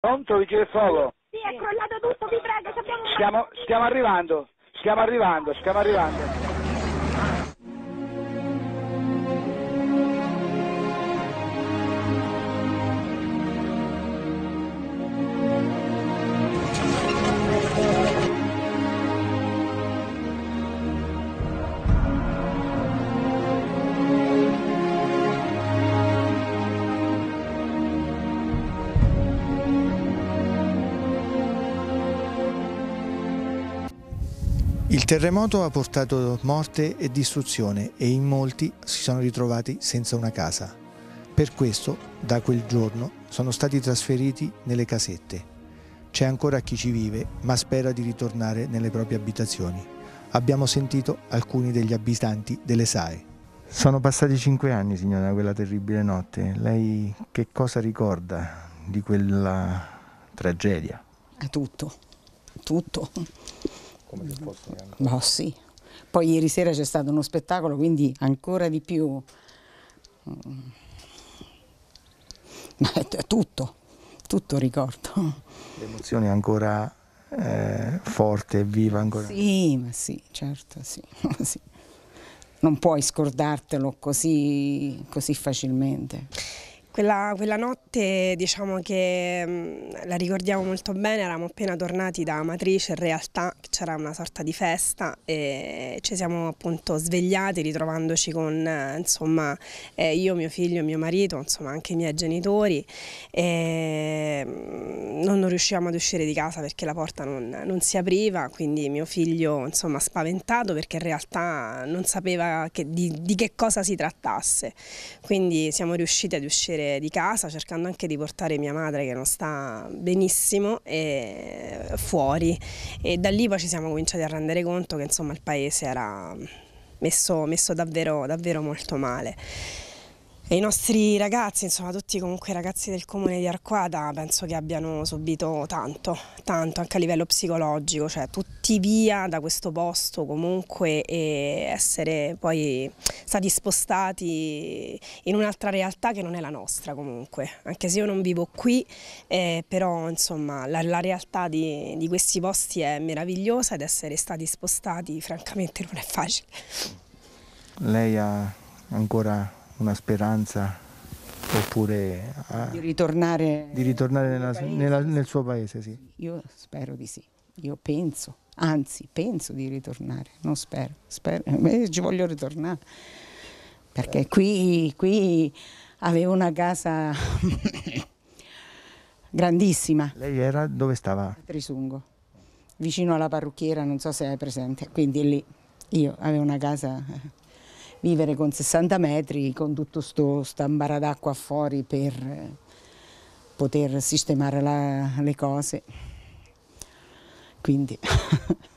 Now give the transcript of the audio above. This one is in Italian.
Pronto, vigile del fuoco? Sì, è crollato tutto, vi prego, abbiamo... Stiamo arrivando. Il terremoto ha portato morte e distruzione e in molti si sono ritrovati senza una casa. Per questo, da quel giorno, sono stati trasferiti nelle casette. C'è ancora chi ci vive, ma spera di ritornare nelle proprie abitazioni. Abbiamo sentito alcuni degli abitanti delle SAE. Sono passati 5 anni, signora, quella terribile notte. Lei che cosa ricorda di quella tragedia? Tutto. Come se fosse Ma sì. Poi ieri sera c'è stato uno spettacolo, quindi ancora di più. Ma è tutto ricordo. L'emozione è ancora forte e viva ancora? Sì, ma sì, certo, sì. Sì. Non puoi scordartelo così facilmente. Quella notte diciamo che la ricordiamo molto bene, eravamo appena tornati da Amatrice, in realtà c'era una sorta di festa e ci siamo appunto svegliati ritrovandoci con insomma io, mio figlio e mio marito, insomma anche i miei genitori, e non riuscivamo ad uscire di casa perché la porta non si apriva, quindi mio figlio insomma spaventato perché in realtà non sapeva di che cosa si trattasse, quindi siamo riusciti ad uscire di casa cercando anche di portare mia madre, che non sta benissimo, fuori, e da lì poi ci siamo cominciati a rendere conto che insomma il paese era messo davvero molto male. E i nostri ragazzi, insomma tutti comunque i ragazzi del comune di Arquata, penso che abbiano subito tanto anche a livello psicologico, cioè tutti via da questo posto comunque e essere poi stati spostati in un'altra realtà che non è la nostra comunque, anche se io non vivo qui, però insomma la realtà di questi posti è meravigliosa ed essere stati spostati francamente non è facile. Lei ha ancora una speranza oppure di ritornare nel suo paese? Sì. Io spero di sì, io penso di ritornare, non spero, ci voglio ritornare perché qui avevo una casa grandissima. Lei era dove stava? A Trisungo, vicino alla parrucchiera, non so se è presente, quindi lì io avevo una casa. Vivere con 60 metri, con tutto sta ambara d'acqua fuori per poter sistemare le cose, quindi